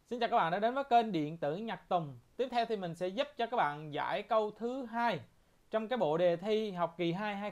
Xin chào các bạn đã đến với kênh Điện tử Nhật Tùng. Tiếp theo thì mình sẽ giúp cho các bạn giải câu thứ 2 trong cái bộ đề thi học kỳ 2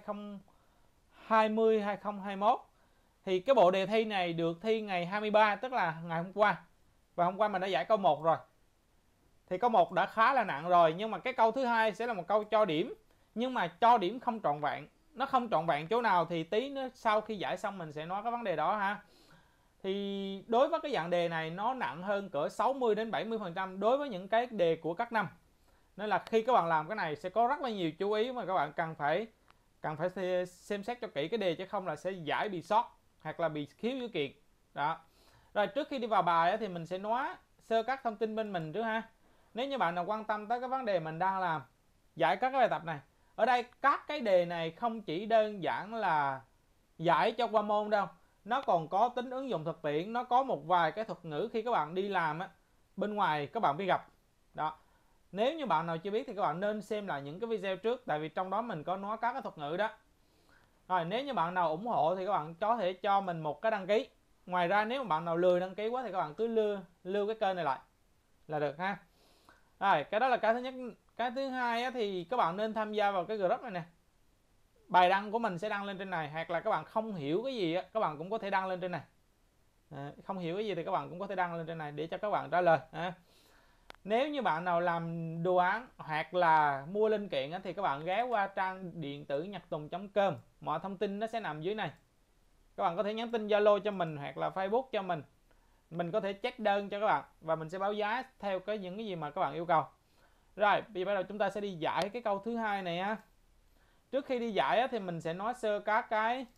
2020-2021. Thì cái bộ đề thi này được thi ngày 23, tức là ngày hôm qua. Và hôm qua mình đã giải câu 1 rồi. Thì câu 1 đã khá là nặng rồi, nhưng mà cái câu thứ 2 sẽ là một câu cho điểm, nhưng mà cho điểm không trọn vẹn. Nó không trọn vẹn chỗ nào thì tí nữa sau khi giải xong mình sẽ nói cái vấn đề đó ha. Thì đối với cái dạng đề này nó nặng hơn cỡ 60 đến 70% đối với những cái đề của các năm. Nên là khi các bạn làm cái này sẽ có rất là nhiều chú ý mà các bạn cần phải xem xét cho kỹ cái đề, chứ không là sẽ giải bị sót hoặc là bị khiếu dữ kiện. Đó. Rồi trước khi đi vào bài thì mình sẽ nói sơ các thông tin bên mình trước ha. Nếu như bạn nào quan tâm tới cái vấn đề mình đang làm, giải các cái bài tập này, ở đây các cái đề này không chỉ đơn giản là giải cho qua môn đâu, nó còn có tính ứng dụng thực tiễn, nó có một vài cái thuật ngữ khi các bạn đi làm á, bên ngoài các bạn phải gặp. Đó. Nếu như bạn nào chưa biết thì các bạn nên xem lại những cái video trước, tại vì trong đó mình có nói các cái thuật ngữ đó. Rồi nếu như bạn nào ủng hộ thì các bạn có thể cho mình một cái đăng ký. Ngoài ra nếu mà bạn nào lười đăng ký quá thì các bạn cứ lưu cái kênh này lại là được ha. Rồi cái đó là cái thứ nhất. Cái thứ hai thì các bạn nên tham gia vào cái group này nè. Bài đăng của mình sẽ đăng lên trên này, hoặc là các bạn không hiểu cái gì các bạn cũng có thể đăng lên trên này. Không hiểu cái gì thì các bạn cũng có thể đăng lên trên này để cho các bạn trả lời. Nếu như bạn nào làm đồ án hoặc là mua linh kiện thì các bạn ghé qua trang điện tử nhattùng.com, mọi thông tin nó sẽ nằm dưới này. Các bạn có thể nhắn tin Zalo cho mình hoặc là Facebook cho mình có thể check đơn cho các bạn và mình sẽ báo giá theo những cái gì mà các bạn yêu cầu. Rồi bây giờ bắt đầu chúng ta sẽ đi giải cái câu thứ 2 này ha. Trước khi đi giải thì mình sẽ nói sơ các cái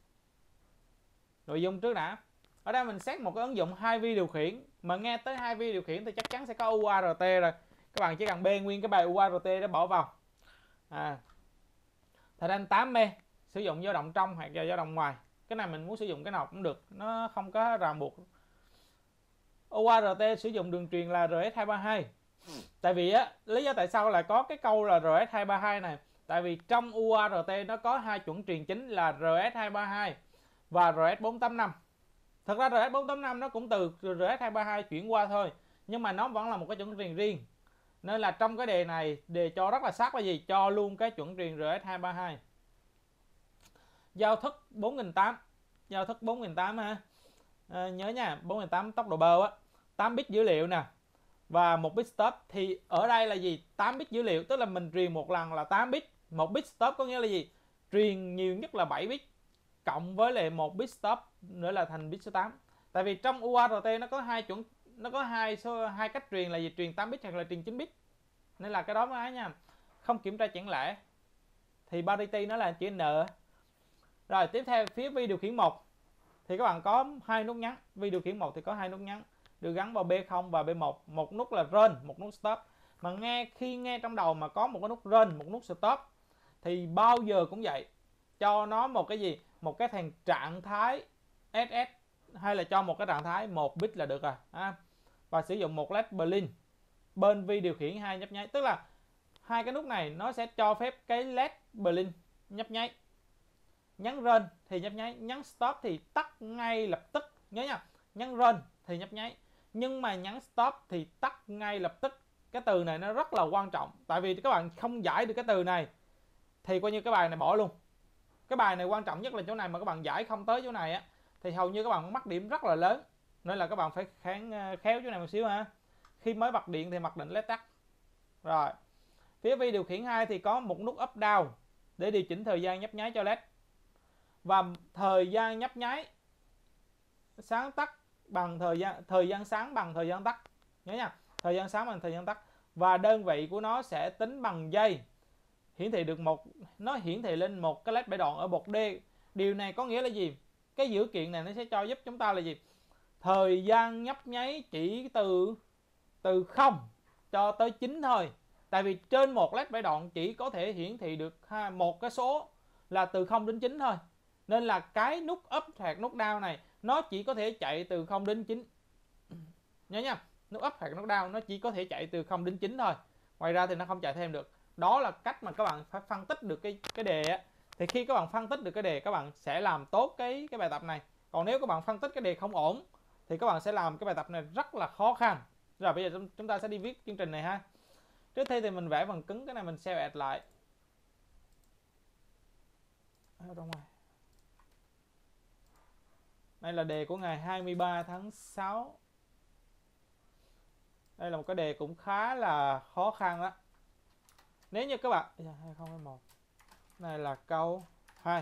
nội dung trước đã. Ở đây mình xét một cái ứng dụng 2V điều khiển, mà nghe tới 2V điều khiển thì chắc chắn sẽ có UART rồi. Các bạn chỉ cần bê nguyên cái bài UART đó bỏ vào. Thời gian 8M, sử dụng dao động trong hoặc dao động ngoài. Cái này mình muốn sử dụng cái nào cũng được, nó không có ràng buộc. UART sử dụng đường truyền là RS232. Tại vì lý do tại sao lại có cái câu là RS232 này, tại vì trong UART nó có hai chuẩn truyền chính là RS232 và RS485. Thật ra RS485 nó cũng từ RS232 chuyển qua thôi, nhưng mà nó vẫn là một cái chuẩn truyền riêng. Nên là trong cái đề này, đề cho rất là sát là gì? Cho luôn cái chuẩn truyền RS232. Giao thức 4008. Giao thức 4008 ha. Nhớ nha, 4008 tốc độ bơ 8 bit dữ liệu nè và 1 bit stop. Thì ở đây là gì? 8 bit dữ liệu, tức là mình truyền một lần là 8 bit. 1 bit stop có nghĩa là gì? Truyền nhiều nhất là 7 bit cộng với lại 1 bit stop nữa là thành bit số 8. Tại vì trong UART nó có hai cách truyền là gì? Truyền 8 bit hoặc là truyền 9 bit. Nên là cái đó mới nha. Không kiểm tra chẳng lẽ. Thì parity nó là chữ N. Rồi tiếp theo phía vi điều khiển 1 thì các bạn có hai nút nhấn. Vi điều khiển 1 thì có hai nút nhấn được gắn vào B0 và B1. Một nút là run, một nút stop. Mà khi nghe trong đầu mà có một cái nút run, một nút stop thì bao giờ cũng vậy, cho nó một cái gì? Một cái thằng trạng thái SS hay là cho một cái trạng thái 1 bit là được rồi. Và sử dụng một LED blink bên vi điều khiển 2 nhấp nháy, tức là hai cái nút này nó sẽ cho phép cái LED blink nhấp nháy. Nhấn run thì nhấp nháy, nhấn stop thì tắt ngay lập tức. Nhớ nha, nhấn run thì nhấp nháy, nhưng mà nhấn stop thì tắt ngay lập tức. Cái từ này nó rất là quan trọng, tại vì các bạn không giải được cái từ này thì coi như cái bài này bỏ luôn. Cái bài này quan trọng nhất là chỗ này, mà các bạn giải không tới chỗ này thì hầu như các bạn mắc điểm rất là lớn. Nên là các bạn phải khéo chỗ này một xíu ha. Khi mới bật điện thì mặc định LED tắt. Rồi phía vi điều khiển 2 thì có một nút up down để điều chỉnh thời gian nhấp nháy cho LED, và thời gian nhấp nháy sáng tắt bằng thời gian sáng bằng thời gian tắt. Nhớ nha, thời gian sáng bằng thời gian tắt. Và đơn vị của nó sẽ tính bằng giây. Nó hiển thị lên một cái LED bảy đoạn ở bột D. Điều này có nghĩa là gì? Cái dữ kiện này nó sẽ cho giúp chúng ta là gì? Thời gian nhấp nháy chỉ từ 0 cho tới 9 thôi. Tại vì trên một LED bảy đoạn chỉ có thể hiển thị được một cái số là từ 0 đến 9 thôi. Nên là cái nút up hoặc nút down này nó chỉ có thể chạy từ 0 đến 9. Nhớ nha, nút up hoặc nút down nó chỉ có thể chạy từ 0 đến 9 thôi. Ngoài ra thì nó không chạy thêm được. Đó là cách mà các bạn phải phân tích được cái đề Thì khi các bạn phân tích được cái đề, các bạn sẽ làm tốt cái bài tập này. Còn nếu các bạn phân tích cái đề không ổn thì các bạn sẽ làm cái bài tập này rất là khó khăn. Rồi bây giờ chúng ta sẽ đi viết chương trình này ha. Trước tiên thì mình vẽ phần cứng, cái này mình save as lại. Ở trong ngoài. Đây là đề của ngày 23 tháng 6. Đây là một cái đề cũng khá là khó khăn đó. Nếu như các bạn 2021. Này là câu 2.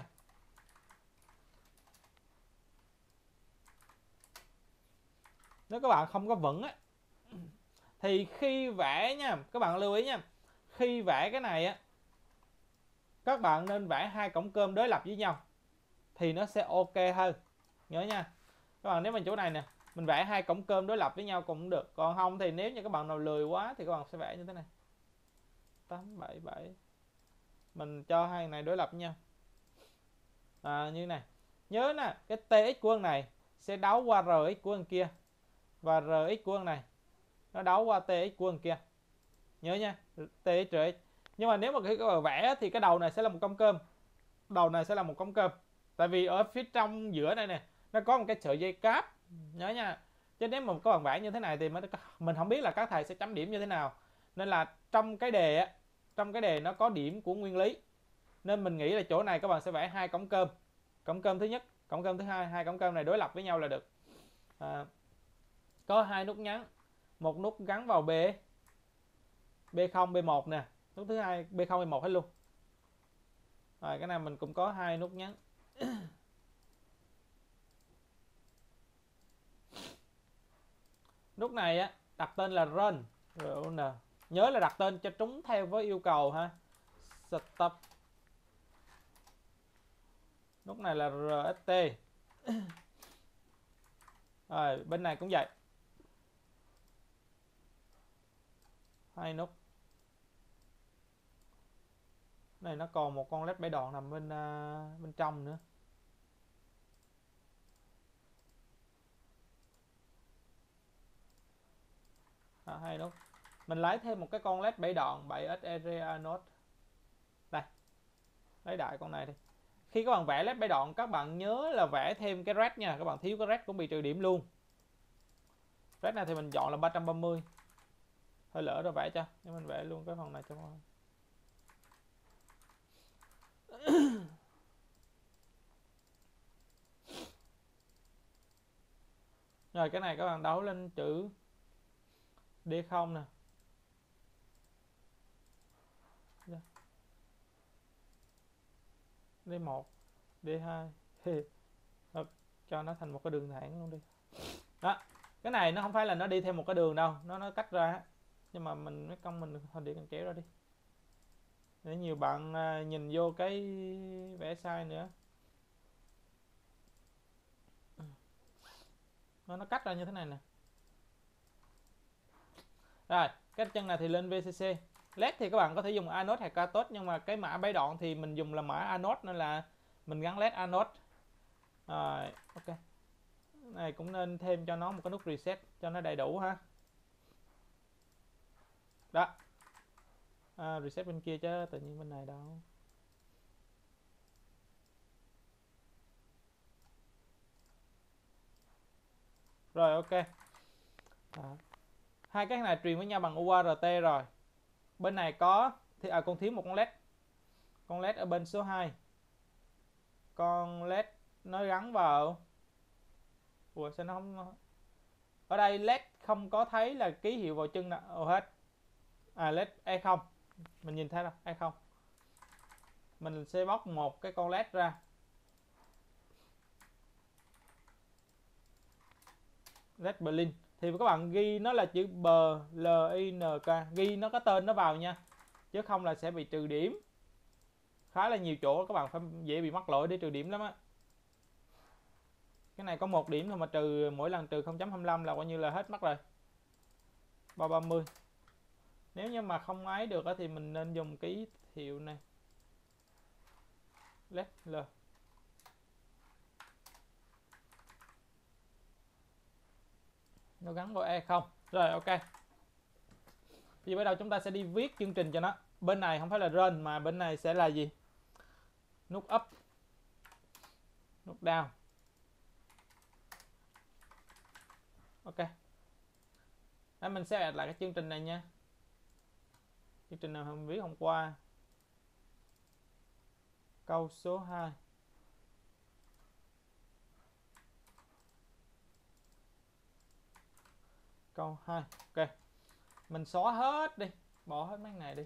Nếu các bạn không có vững á thì khi vẽ nha, các bạn lưu ý nha. Khi vẽ cái này á, các bạn nên vẽ hai cổng cơm đối lập với nhau thì nó sẽ ok hơn. Nhớ nha. Các bạn nếu mà chỗ này nè, mình vẽ hai cổng cơm đối lập với nhau cũng được. Còn không thì nếu như các bạn nào lười quá thì các bạn sẽ vẽ như thế này. 877. Mình cho hai này đối lập với nhau. Như này. Nhớ nè, cái TX của con này sẽ đấu qua RX của con kia. Và RX của con này nó đấu qua TX của con kia. Nhớ nha, TX RX. Nhưng mà nếu mà khi các bạn vẽ thì cái đầu này sẽ là một cổng cơm. Đầu này sẽ là một cổng cơm. Tại vì ở phía trong giữa này nè, nó có một cái sợi dây cáp. Nhớ nha. Chứ nếu mà các bạn vẽ như thế này thì mình không biết là các thầy sẽ chấm điểm như thế nào. Nên là trong cái đề á, trong cái đề nó có điểm của nguyên lý. Nên mình nghĩ là chỗ này các bạn sẽ vẽ hai cổng cơm. Cổng cơm thứ nhất, cổng cơm thứ hai, hai cổng cơm này đối lập với nhau là được. Có hai nút nhấn, một nút gắn vào B0, B1 nè, nút thứ hai B0, B1 hết luôn. Rồi cái này mình cũng có hai nút nhấn. Nút này á đặt tên là run, nhớ là đặt tên cho chúng theo với yêu cầu ha. Stop. Nút này là RST. Rồi bên này cũng vậy. Hai nút. Này nó còn một con led bảy đoạn nằm bên trong nữa. Hai nút. Mình lấy thêm một cái con led 7 đoạn 7S Anode. Đây. Lấy đại con này đi. Khi các bạn vẽ led 7 đoạn các bạn nhớ là vẽ thêm cái red nha, các bạn thiếu cái red cũng bị trừ điểm luôn. Red này thì mình chọn là 330. Hơi lỡ rồi vẽ cho, nhưng mình vẽ luôn cái phần này cho mọi người. Rồi cái này các bạn đấu lên chữ D0 nè. D1, D2. Cho nó thành một cái đường thẳng luôn đi. Đó, cái này nó không phải là nó đi theo một cái đường đâu, nó cắt ra. Nhưng mà mình mấy công mình thôi để cần kéo ra đi. Để nhiều bạn nhìn vô cái vẽ sai nữa. Nó cắt ra như thế này nè. Rồi, cái chân này thì lên VCC. LED thì các bạn có thể dùng anode hay cathode, nhưng mà cái mã 7 đoạn thì mình dùng là mã anode nên là mình gắn LED anode. Rồi, ok. Này cũng nên thêm cho nó một cái nút reset cho nó đầy đủ ha. Đó. Reset bên kia chứ tự nhiên bên này đâu. Rồi ok. Hai cái này truyền với nhau bằng UART rồi. Bên này có thì còn thiếu một con led. Con led ở bên số 2. Con led nó gắn vào. Ủa sao nó không. Ở đây led không có thấy là ký hiệu vào chân nào hết. Led E0. Mình nhìn thấy đâu, E0. Mình sẽ bóc một cái con led ra. Led Berlin. Thì các bạn ghi nó là chữ BLINK, ghi nó có tên nó vào nha, chứ không là sẽ bị trừ điểm. Khá là nhiều chỗ các bạn phải dễ bị mắc lỗi để trừ điểm lắm á. Cái này có 1 điểm thôi mà trừ mỗi lần trừ 0.25 là coi như là hết mất rồi. 330. Nếu như mà không ấy được thì mình nên dùng ký hiệu này. Led L. Nó gắn vào E0. Rồi ok. Thì bắt đầu chúng ta sẽ đi viết chương trình cho nó. Bên này không phải là run mà bên này sẽ là gì? Nút up, nút down. Ok. Đây, mình sẽ lại cái chương trình này nha. Chương trình nào mình viết hôm qua. Câu số 2. Câu 2. Ok. Mình xóa hết đi. Bỏ hết mấy này đi.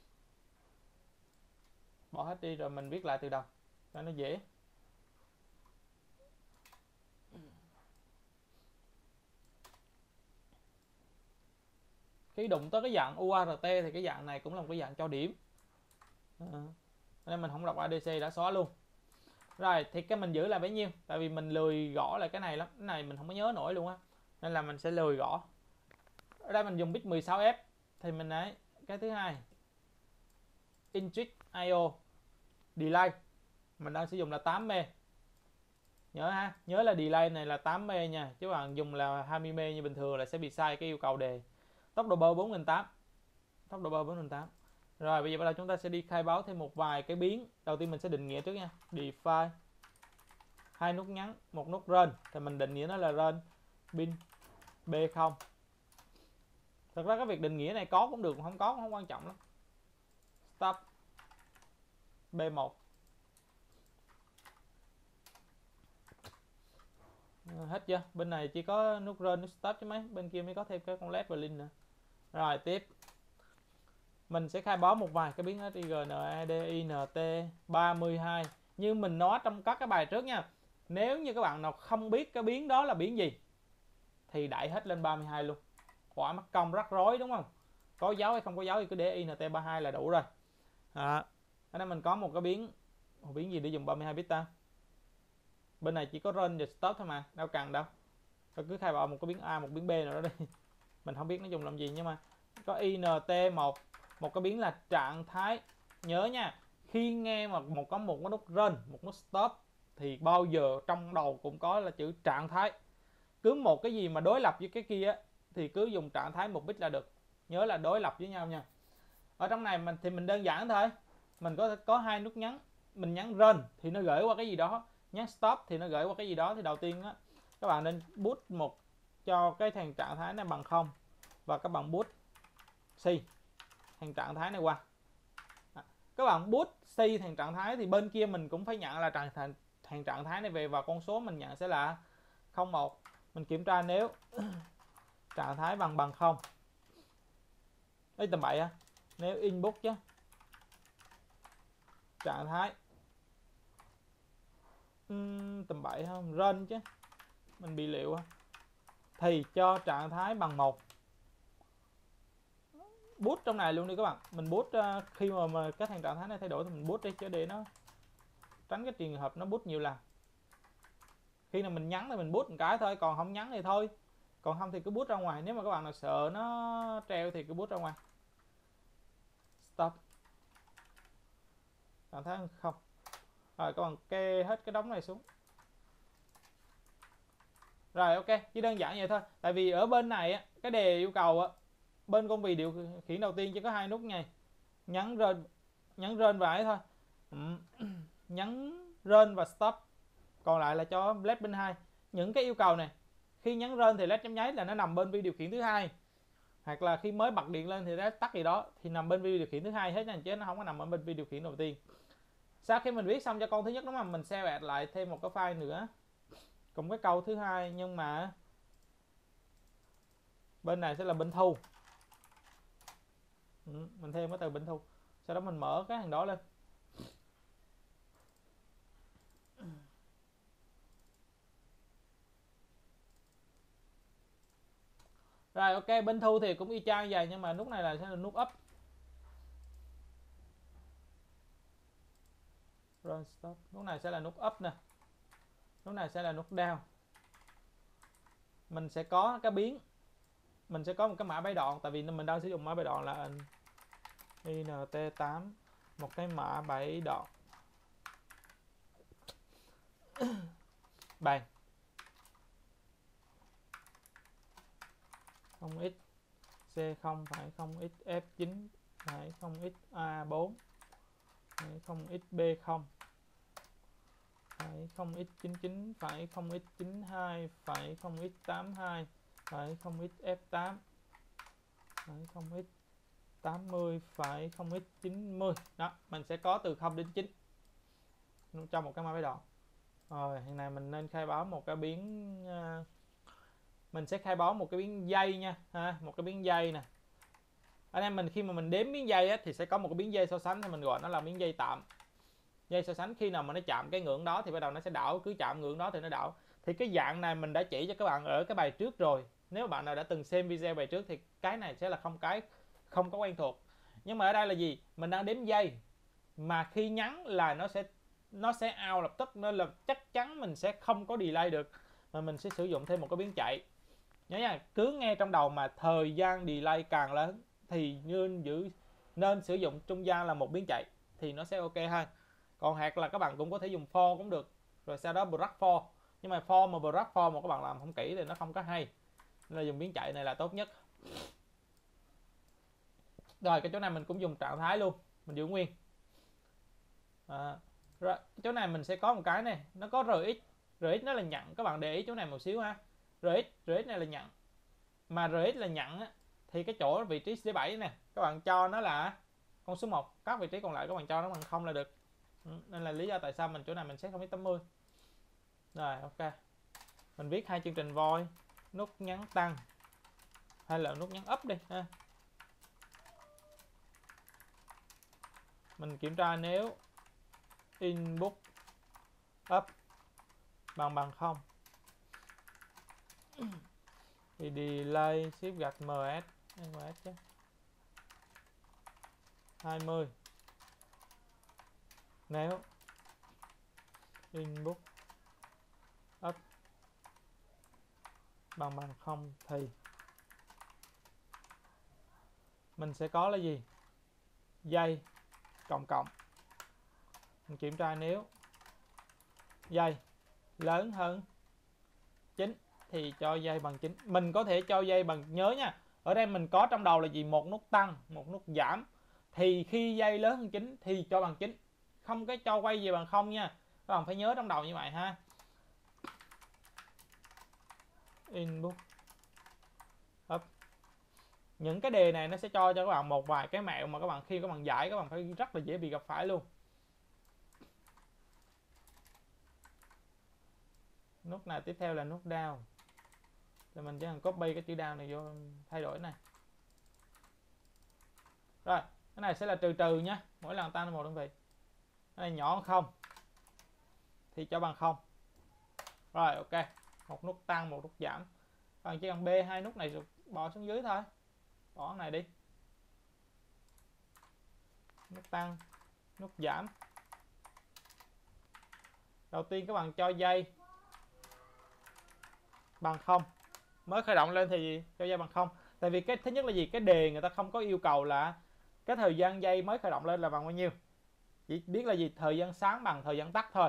Bỏ hết đi rồi mình viết lại từ đầu cho nó dễ. Khi đụng tới cái dạng UART thì cái dạng này cũng là một cái dạng cho điểm. Nên mình không đọc ADC đã xóa luôn. Rồi thì cái mình giữ lại bấy nhiêu, tại vì mình lười gõ lại cái này lắm, cái này mình không có nhớ nổi luôn á, nên là mình sẽ lười gõ. Ở đây mình dùng bit 16F thì mình ấy. Cái thứ hai Intrigue IO delay mình đang sử dụng là 8 m. Nhớ ha, nhớ là delay này là 8 m nha, chứ bạn dùng là 20 m như bình thường là sẽ bị sai cái yêu cầu đề. Tốc độ bơ 4800. Tốc độ bơ 4800. Rồi bây giờ bắt đầu chúng ta sẽ đi khai báo thêm một vài cái biến. Đầu tiên mình sẽ định nghĩa trước nha. Define 2 nút ngắn, 1 nút run thì mình định nghĩa nó là run bin B0. Thật ra cái việc định nghĩa này có cũng được, không có cũng không quan trọng lắm. Stop B1. Hết chưa? Bên này chỉ có nút run, nút stop chứ mấy, bên kia mới có thêm cái con led và link nữa. Rồi tiếp mình sẽ khai báo một vài cái biến HIGNADINT 32 như mình nói trong các cái bài trước nha. Nếu như các bạn nào không biết cái biến đó là biến gì thì đẩy hết lên 32 luôn, khỏi mất công rắc rối, đúng không? Có dấu hay không có dấu thì cứ để INT32 là đủ rồi. Ở đây mình có một cái biến gì để dùng 32 bit ta? Bên này chỉ có run và stop thôi mà, đâu cần đâu. Tôi cứ khai báo một cái biến A, một biến B nào đó đi. Mình không biết nó dùng làm gì, nhưng mà có INT1, một cái biến là trạng thái. Nhớ nha, khi nghe mà có một cái nút run, một nút stop thì bao giờ trong đầu cũng có là chữ trạng thái. Cứ một cái gì mà đối lập với cái kia thì cứ dùng trạng thái một bit là được. Nhớ là đối lập với nhau nha. Ở trong này thì mình đơn giản thôi. Mình có 2 nút nhấn. Mình nhấn run thì nó gửi qua cái gì đó, nhấn stop thì nó gửi qua cái gì đó. Thì đầu tiên á, các bạn nên boot cho cái thằng trạng thái này bằng 0 và các bạn boot C thằng trạng thái này qua. Các bạn boot C thằng trạng thái thì bên kia mình cũng phải nhận là thằng trạng thái này về, và con số mình nhận sẽ là 01. Mình kiểm tra nếu trạng thái bằng 0. Đây tầm bậy á. Nếu input chứ trạng thái tầm bậy không, run chứ mình bị liệu thì cho trạng thái bằng 1. Boot trong này luôn đi các bạn. Mình boot khi mà cái thằng trạng thái này thay đổi thì mình boot đi, chứ để nó tránh cái trường hợp nó boot nhiều lần. Khi nào mình nhắn thì mình boot một cái thôi, còn không nhắn thì thôi, còn không thì cứ boot ra ngoài. Nếu mà các bạn nào sợ nó treo thì cứ boot ra ngoài. Stop trạng thái không. Rồi các bạn kê hết cái đống này xuống. Rồi ok, chỉ đơn giản vậy thôi. Tại vì ở bên này á, cái đề yêu cầu á, bên công việc điều khiển đầu tiên chỉ có 2 nút này, nhấn run và ấy thôi. Nhấn run và stop, còn lại là cho led bên 2. Những cái yêu cầu này khi nhấn run thì led chấm nháy là nó nằm bên vi điều khiển thứ hai, hoặc là khi mới bật điện lên thì led tắt gì đó thì nằm bên vi điều khiển thứ hai hết nha, chứ nó không có nằm ở bên vi điều khiển đầu tiên. Sau khi mình viết xong cho con thứ nhất, đúng không, mình sẽ add lại thêm một cái file nữa cùng cái câu thứ hai, nhưng mà bên này sẽ là bên thu. Mình thêm cái từ bên thu, sau đó mình mở cái thằng đó lên. Rồi ok, bên thu thì cũng y chang vậy, nhưng mà nút này là sẽ là nút up. Run stop, nút này sẽ là nút up nè, nút này sẽ là nút down. Mình sẽ có cái biến, mình sẽ có một cái mã byte đoạn, tại vì mình đang sử dụng mã byte đoạn là INT8, một cái mã byte đoạn bàn 0x C0 phải 0x F9 phải 0x A4 phải 0x B0 phải 0x99 phải 0x92 phải 0x82 phải 0x F8 phải 0x 80 phải 0x 90. Đó, mình sẽ có từ 0 đến 9 trong một cái mã phép đoạn. Rồi, hiện nay mình nên khai báo một cái biến mình sẽ khai báo một cái biến dây nha ha, một cái biến dây nè. Anh em mình khi mà mình đếm biến dây á, thì sẽ có một cái biến dây so sánh thì mình gọi nó là biến dây tạm. Dây so sánh khi nào mà nó chạm cái ngưỡng đó thì bắt đầu nó sẽ đảo, cứ chạm ngưỡng đó thì nó đảo. Thì cái dạng này mình đã chỉ cho các bạn ở cái bài trước rồi. Nếu bạn nào đã từng xem video bài trước thì cái này sẽ là không có quen thuộc. Nhưng mà ở đây là gì? Mình đang đếm dây mà khi nhắn là nó sẽ out lập tức, nên là chắc chắn mình sẽ không có delay được, mà mình sẽ sử dụng thêm một cái biến chạy. Nhớ nha, cứ nghe trong đầu mà thời gian delay càng lớn thì nên sử dụng trung gian là một biến chạy thì nó sẽ ok hơn. Còn hoặc là các bạn cũng có thể dùng for cũng được, rồi sau đó brush for, nhưng mà for mà brush for mà các bạn làm không kỹ thì nó không có hay, nên là dùng biến chạy này là tốt nhất. Rồi cái chỗ này mình cũng dùng trạng thái luôn, mình giữ nguyên. Rồi cái chỗ này mình sẽ có một cái này, nó có rx nó là nhận, các bạn để ý chỗ này một xíu ha. rx này là nhận, mà rx là nhận á, thì cái chỗ vị trí C7 nè các bạn cho nó là con số 1, các vị trí còn lại các bạn cho nó bằng 0 là được. Nên là lý do tại sao mình chỗ này mình set 0x80. Rồi ok, mình viết hai chương trình void nút nhắn tăng hay là nút nhắn up đi ha. Mình kiểm tra nếu input up bằng 0 thì delay shift gạch ms chứ 20. Nếu input up bằng 0 thì mình sẽ có là gì? Dây cộng mình kiểm tra nếu dây lớn hơn 9 thì cho dây bằng 9. Mình có thể cho dây bằng, nhớ nha, ở đây mình có trong đầu là gì? Một nút tăng, một nút giảm, thì khi dây lớn hơn 9 thì cho bằng 9, không cái cho quay về bằng 0 nha. Các bạn phải nhớ trong đầu như vậy ha. Input up. Những cái đề này nó sẽ cho các bạn một vài cái mẹo mà các bạn khi các bạn giải các bạn phải rất là dễ bị gặp phải luôn. Nút này tiếp theo là nút down, thì mình chỉ cần copy cái chữ down này vô thay đổi này. Rồi cái này sẽ là trừ nhé, mỗi lần tăng một đơn vị. Cái này nhỏ hơn 0 thì cho bằng 0. Rồi ok, một nút tăng một nút giảm, bạn chỉ cần B hai nút này rồi bỏ xuống dưới thôi, bỏ cái này đi, nút tăng nút giảm. Đầu tiên các bạn cho dây bằng 0, mới khởi động lên thì cho dây bằng 0. Tại vì cái thứ nhất là gì? Cái đề người ta không có yêu cầu là cái thời gian dây mới khởi động lên là bằng bao nhiêu, chỉ biết là gì? Thời gian sáng bằng thời gian tắt thôi.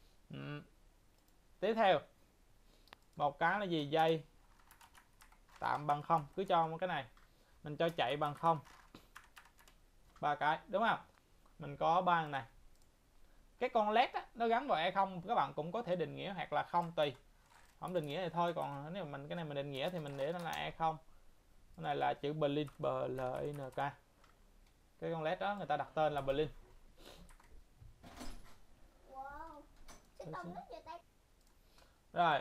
Tiếp theo một cái là gì? Dây tạm bằng 0, cứ cho một cái này, mình cho chạy bằng 0 ba cái, đúng không? Mình có 3 này. Cái con led á, nó gắn vào E0 các bạn cũng có thể định nghĩa hoặc là không, tùy. Không định nghĩa thì thôi, còn nếu mà cái này mình định nghĩa thì mình để nó là E0. Cái này là chữ Blink, B-L-I-N-K. Cái con led đó người ta đặt tên là Blink. Wow. Rồi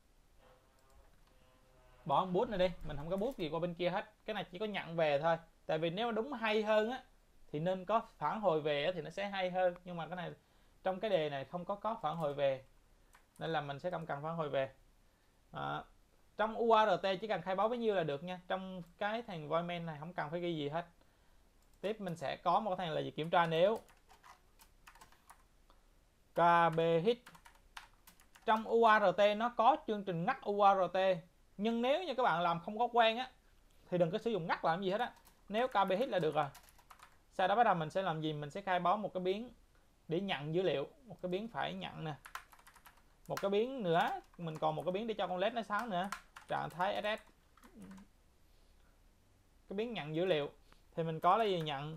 bỏ bút này đi, mình không có bút gì qua bên kia hết, cái này chỉ có nhận về thôi. Tại vì nếu đúng hay hơn á thì nên có phản hồi về thì nó sẽ hay hơn, nhưng mà cái này trong cái đề này không có phản hồi về nên là mình sẽ không cần phản hồi về. Trong UART chỉ cần khai báo bấy nhiêu là được nha, trong cái thằng void main này không cần phải ghi gì hết. Tiếp mình sẽ có một cái thằng là gì? Kiểm tra nếu KB hit. Trong UART nó có chương trình ngắt UART, nhưng nếu như các bạn làm không có quen á thì đừng có sử dụng ngắt làm gì hết á, nếu KB hit là được rồi. Sau đó bắt đầu mình sẽ làm gì? Mình sẽ khai báo một cái biến để nhận dữ liệu, một cái biến phải nhận nè, một cái biến nữa, mình còn một cái biến để cho con led nó sáng nữa, trạng thái SS. Cái biến nhận dữ liệu thì mình có là gì? Nhận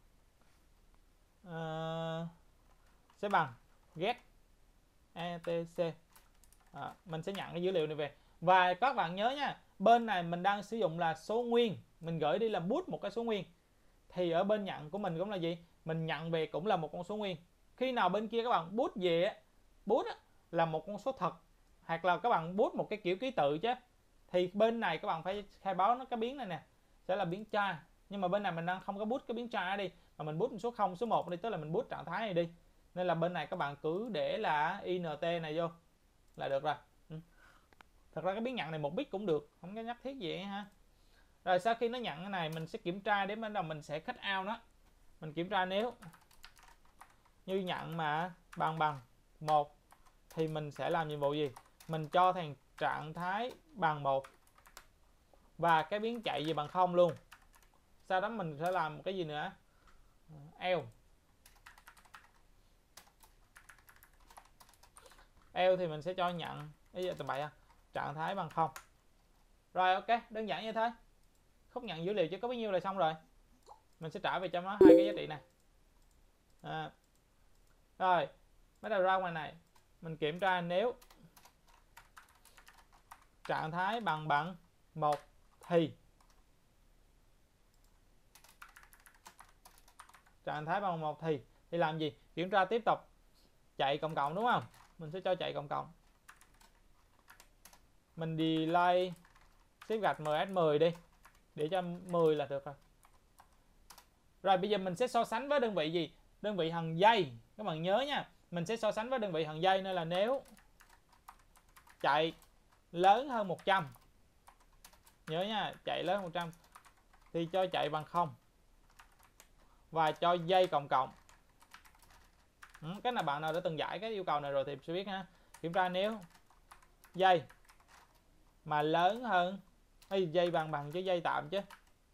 sẽ bằng get etc. Mình sẽ nhận cái dữ liệu này về. Và các bạn nhớ nha, bên này mình đang sử dụng là số nguyên, mình gửi đi là boost một cái số nguyên, thì ở bên nhận của mình cũng là gì, mình nhận về cũng là một con số nguyên. Khi nào bên kia các bạn boost về, boost là một con số thật, hoặc là các bạn boost một cái kiểu ký tự chứ, thì bên này các bạn phải khai báo nó cái biến này nè sẽ là biến char. Nhưng mà bên này mình đang không có boost cái biến char đi, mà mình boost số 0 số 1 đi, tức là mình boost trạng thái này đi, nên là bên này các bạn cứ để là int này vô là được rồi. Thật ra cái biến nhận này 1 bit cũng được, không có nhất thiết gì ha. Rồi sau khi nó nhận cái này mình sẽ kiểm tra, đến bắt đầu mình sẽ khách out nó. Mình kiểm tra nếu như nhận mà bằng 1 thì mình sẽ làm nhiệm vụ gì, mình cho thằng trạng thái bằng 1 và cái biến chạy gì bằng 0 luôn. Sau đó mình sẽ làm một cái gì nữa, else thì mình sẽ cho nhận trạng thái bằng 0. Rồi ok, đơn giản như thế. Khúc nhận dữ liệu chỉ có bấy nhiêu là xong rồi. Mình sẽ trả về cho nó hai cái giá trị này. Rồi bắt đầu ra ngoài này mình kiểm tra nếu trạng thái bằng 1 thì trạng thái bằng 1 thì làm gì, kiểm tra tiếp tục chạy cộng cộng đúng không, mình sẽ cho chạy cộng cộng, mình delay xếp gạch ms10 đi để cho 10 là được rồi. Rồi bây giờ mình sẽ so sánh với đơn vị gì, đơn vị hàng giây, các bạn nhớ nha, mình sẽ so sánh với đơn vị hàng giây, nên là nếu chạy lớn hơn 100, nhớ nha, chạy lớn hơn 100 thì cho chạy bằng 0 và cho giây cộng cộng. Cái nào bạn nào đã từng giải cái yêu cầu này rồi thì sẽ biết ha. Kiểm tra nếu giây mà lớn hơn giây bằng chứ giây tạm chứ,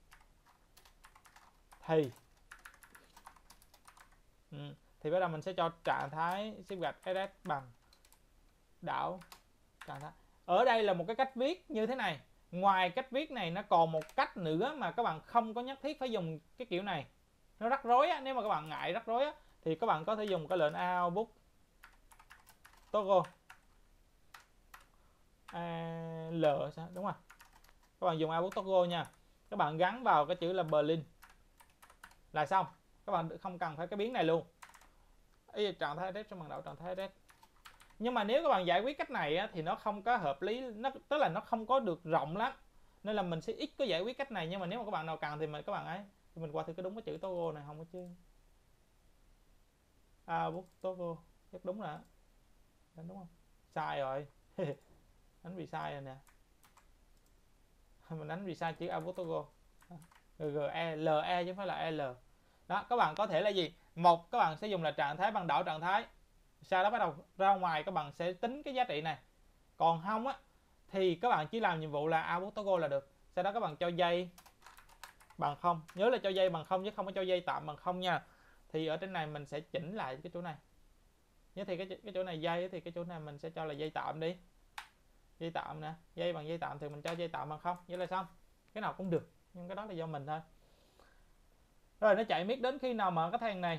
thì bắt đầu mình sẽ cho trạng thái xếp gạch ss bằng đảo trạng thái. Ở đây là một cái cách viết như thế này. Ngoài cách viết này nó còn một cách nữa mà các bạn không có nhất thiết phải dùng cái kiểu này, nó rắc rối á. Nếu mà các bạn ngại rắc rối á, thì các bạn có thể dùng cái lệnh output toggle l sao đúng không, các bạn dùng output toggle nha, các bạn gắn vào cái chữ là Berlin là xong, các bạn không cần phải cái biến này luôn. Trạng thái ss bằng đảo trạng thái ss. Nhưng mà nếu các bạn giải quyết cách này á, thì nó không có hợp lý, tức là nó không có được rộng lắm, nên là mình sẽ ít có giải quyết cách này. Nhưng mà nếu mà các bạn nào cần thì các bạn ấy thì mình qua thử cái đúng cái chữ toggle này không có chứ. Output toggle chắc đúng rồi, đúng không, sai rồi đánh bị sai rồi nè, mình đánh bị sai chữ output toggle GLE chứ không phải là L. Đó, các bạn có thể là gì, một các bạn sẽ dùng là trạng thái bằng đảo trạng thái, sau đó bắt đầu ra ngoài các bạn sẽ tính cái giá trị này. Còn không á thì các bạn chỉ làm nhiệm vụ là output toggle là được. Sau đó các bạn cho giây bằng 0, nhớ là cho giây bằng 0 chứ không có cho giây tạm bằng 0 nha. Thì ở trên này mình sẽ chỉnh lại cái chỗ này nhớ, thì cái chỗ này giây thì cái chỗ này mình sẽ cho là giây tạm đi, giây tạm nè, giây bằng giây tạm thì mình cho giây tạm bằng 0, vậy là xong. Cái nào cũng được, nhưng cái đó là do mình thôi. Rồi nó chạy miết đến khi nào mà cái thằng này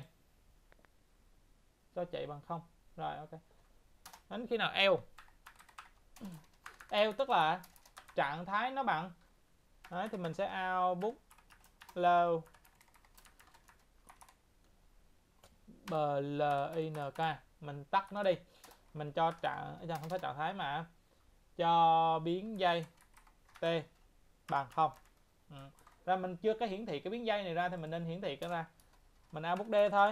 cho chạy bằng 0. Rồi ok, đến khi nào else tức là trạng thái nó bằng đấy, thì mình sẽ output low blink, mình tắt nó đi, mình cho không phải trạng thái mà cho biến giây t bằng 0. Ra mình chưa có hiển thị cái biến giây này ra thì mình nên hiển thị cái ra, mình output d thôi,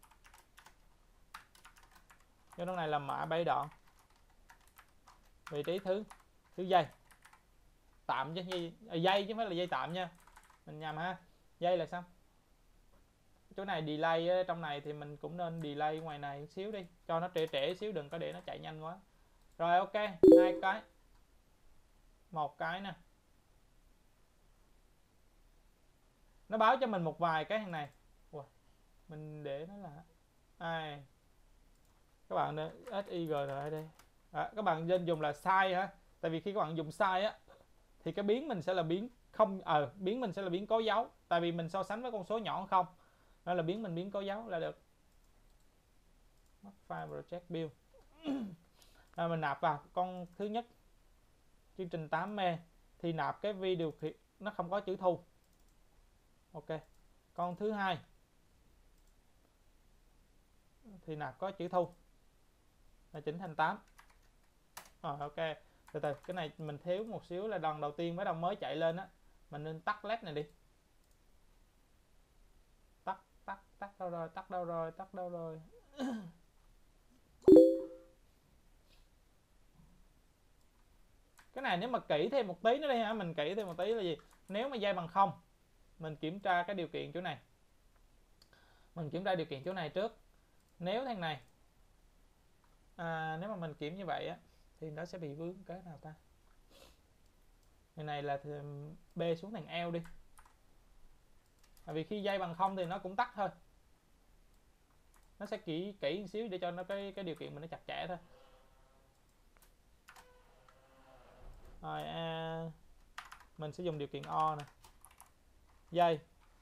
cho trong này là mã 7 đoạn, vị trí thứ giây tạm chứ giây chứ không phải là giây tạm nha, mình nhầm ha, giây là xong. Chỗ này delay trong này thì mình cũng nên delay ngoài này xíu đi cho nó trễ xíu, đừng có để nó chạy nhanh quá. Rồi ok, hai cái, một cái nè, nó báo cho mình một vài cái hàng này. Ủa, mình để nó là các bạn SIG lại đây, các bạn nên dùng là size ha, tại vì khi các bạn dùng size á thì cái biến mình sẽ là biến không, biến mình sẽ là biến có dấu, tại vì mình so sánh với con số nhỏ không, nên là biến mình biến có dấu là được. File project build mình nạp vào con thứ nhất chương trình 8 me thì nạp cái video nó không có chữ thu, Ok. Con thứ hai thì là có chữ thu, là chỉnh thành 8. Rồi ok. Từ từ, cái này mình thiếu một xíu là đòn đầu tiên mới đầu mới chạy lên á, mình nên tắt led này đi. Tắt đâu rồi, tắt đâu rồi, tắt đâu rồi. Cái này nếu mà kỹ thêm một tí nữa đi hả, mình kỹ thêm một tí là gì? Nếu mà dây bằng 0, mình kiểm tra cái điều kiện chỗ này. Mình kiểm tra điều kiện chỗ này trước. Nếu thằng này nếu mà mình kiểm như vậy á thì nó sẽ bị vướng cái nào ta? Cái này là B xuống thằng L đi. Tại vì khi dây bằng 0 thì nó cũng tắt thôi. Nó sẽ kỹ một xíu để cho nó cái điều kiện mình nó chặt chẽ thôi. Rồi mình sẽ dùng điều kiện O nè. Dây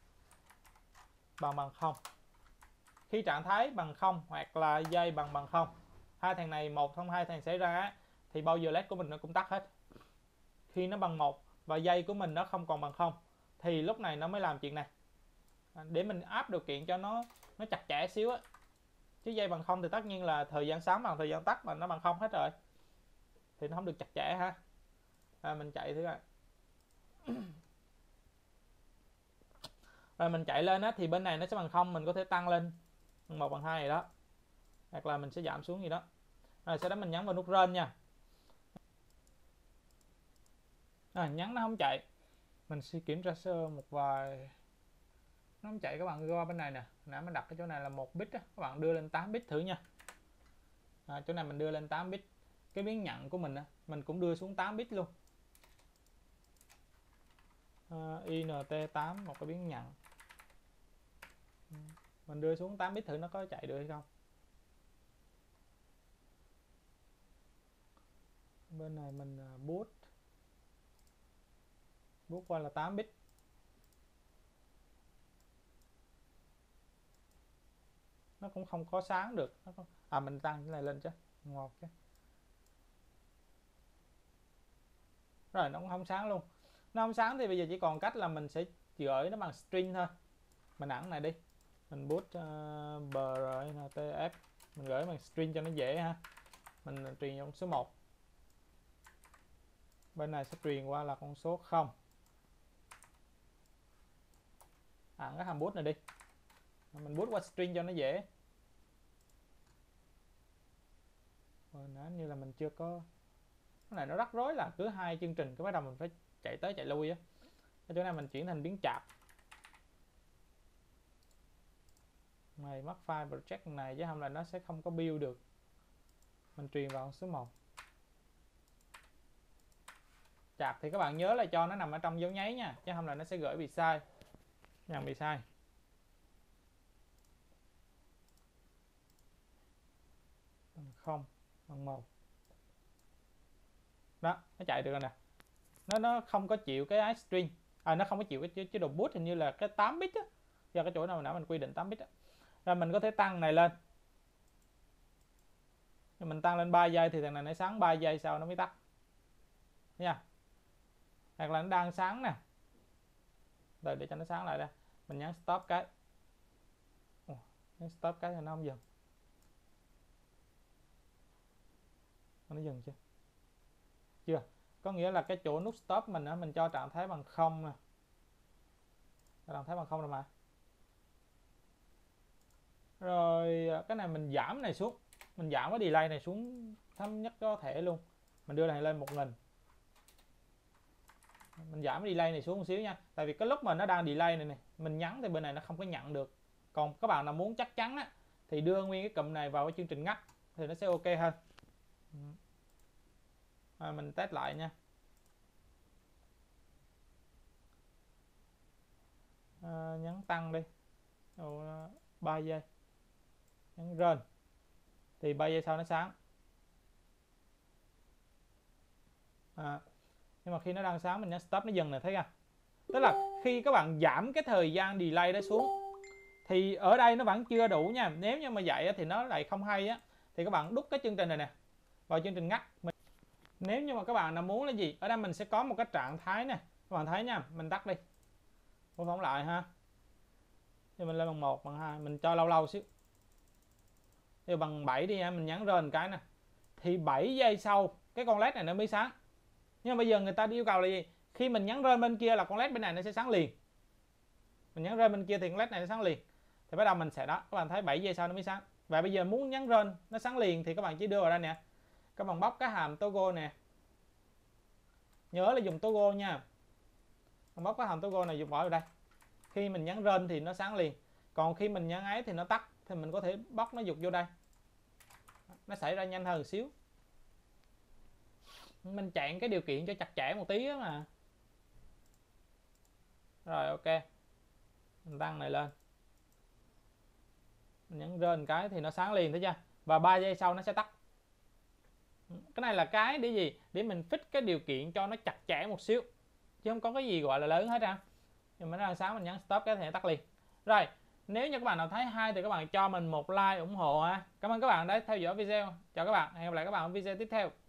bằng 0. Khi trạng thái bằng 0 hoặc là dây bằng 0, hai thằng này một trong hai thằng xảy ra thì bao giờ led của mình nó cũng tắt hết. Khi nó bằng 1 và dây của mình nó không còn bằng 0 thì lúc này nó mới làm chuyện này. Để mình áp điều kiện cho nó chặt chẽ xíu á. Chứ dây bằng 0 thì tất nhiên là thời gian sáng bằng thời gian tắt mà nó bằng 0 hết rồi thì nó không được chặt chẽ ha. Mình chạy thử coi. Rồi mình chạy lên á thì bên này nó sẽ bằng 0, mình có thể tăng lên bằng 1 bằng 2 này đó. Hoặc là mình sẽ giảm xuống gì đó. Rồi sau đó mình nhấn vào nút run nha. Nhấn nó không chạy. Mình sẽ kiểm tra sơ một vài. Nó không chạy, các bạn qua bên này nè. Nãy mình đặt cái chỗ này là 1 bit á, các bạn đưa lên 8 bit thử nha. Chỗ này mình đưa lên 8 bit. Cái biến nhận của mình á, mình cũng đưa xuống 8 bit luôn. INT8 một cái biến nhận. Mình đưa xuống 8 bit thử nó có chạy được hay không. Bên này mình boot qua là 8 bit. Nó cũng không có sáng được. Nó không... mình tăng cái này lên chứ. Ngọt chứ. Rồi nó cũng không sáng luôn. Nó không sáng thì bây giờ chỉ còn cách là mình sẽ gửi nó bằng string thôi. Mình ẩn này đi. Mình boot brntf. Mình gửi bằng string cho nó dễ ha. Mình truyền con số 1. Bên này sẽ truyền qua là con số 0. Cái hàm boot này đi. Mình boot qua string cho nó dễ. Như là mình chưa có. Cái này nó rắc rối là cứ hai chương trình cái bắt đầu mình phải chạy tới chạy lui á. Ở chỗ này mình chuyển thành biến chạp. Này mất file project này chứ không là nó sẽ không có build được. Mình truyền vào số 1. Chạp thì các bạn nhớ là cho nó nằm ở trong dấu nháy nha, chứ không là nó sẽ gửi bị sai. Nhận bị sai. Bằng 0, bằng 1. Đó, nó chạy được rồi nè. Nó không có chịu cái string. Nó không có chịu cái chế độ boot, hình như là cái 8 bit á. Do cái chỗ nào nãy mình quy định 8 bit á. Rồi mình có thể tăng này lên. Mình tăng lên 3 giây thì thằng này nó sáng 3 giây sau nó mới tắt. Nha. Hoặc là nó đang sáng nè. Rồi để cho nó sáng lại đây. Mình nhấn stop cái. Stop cái thì nó không dừng. Nó dừng chưa? Chưa. Có nghĩa là cái chỗ nút stop mình á, mình cho trạng thái bằng 0 nè. Trạng thái bằng 0 rồi mà. Rồi cái này mình giảm này xuống. Mình giảm cái delay này xuống thấp nhất có thể luôn. Mình đưa này lên 1000. Mình giảm cái delay này xuống một xíu nha. Tại vì cái lúc mà nó đang delay này, mình nhắn thì bên này nó không có nhận được. Còn các bạn nào muốn chắc chắn á, thì đưa nguyên cái cụm này vào cái chương trình ngắt thì nó sẽ ok hơn. Mình test lại nha. Nhấn tăng đi. 3 giây. Nhấn run. Thì 3 giây sau nó sáng. Nhưng mà khi nó đang sáng mình nhấn stop nó dừng này, thấy không? Tức là khi các bạn giảm cái thời gian delay đó xuống thì ở đây nó vẫn chưa đủ nha. Nếu như mà vậy thì nó lại không hay á. Thì các bạn đút cái chương trình này nè vào chương trình ngắt. Nếu như mà các bạn nào muốn là gì, ở đây mình sẽ có một cái trạng thái nè, các bạn thấy nha. Mình tắt đi, mô phỏng lại ha. thì mình lên bằng 1, bằng 2, mình cho lâu lâu xíu. Thì bằng 7 đi nha, mình nhấn rên cái nè. Thì 7 giây sau cái con led này nó mới sáng. Nhưng mà bây giờ người ta yêu cầu là gì? Khi mình nhấn rên bên kia là con led bên này nó sẽ sáng liền. Mình nhấn rên bên kia thì con led này nó sáng liền. Thì bắt đầu mình sẽ đó, các bạn thấy 7 giây sau nó mới sáng. Và bây giờ muốn nhấn rên nó sáng liền thì các bạn chỉ đưa vào đây nè. Các bạn bóc cái hàm toggle nè. Nhớ là dùng toggle nha. Bạn bóc cái hàm toggle này dùng bỏ vào đây. Khi mình nhấn rên thì nó sáng liền. Còn khi mình nhấn ấy thì nó tắt, thì mình có thể bóc nó dục vô đây. Nó xảy ra nhanh hơn một xíu. Mình chặn cái điều kiện cho chặt chẽ một tí đó mà. Rồi ok. Mình tăng này lên. Mình nhấn rên cái thì nó sáng liền, thấy chưa? Và 3 giây sau nó sẽ tắt. Cái này là cái để gì? Để mình fix cái điều kiện cho nó chặt chẽ một xíu. Chứ không có cái gì gọi là lớn hết ra. Nhưng mà nó đang sáng mình nhấn stop cái thì nó tắt liền. Rồi, nếu như các bạn nào thấy hay thì các bạn cho mình một like ủng hộ ha. Cảm ơn các bạn đã theo dõi video. Chào các bạn, hẹn gặp lại các bạn ở video tiếp theo.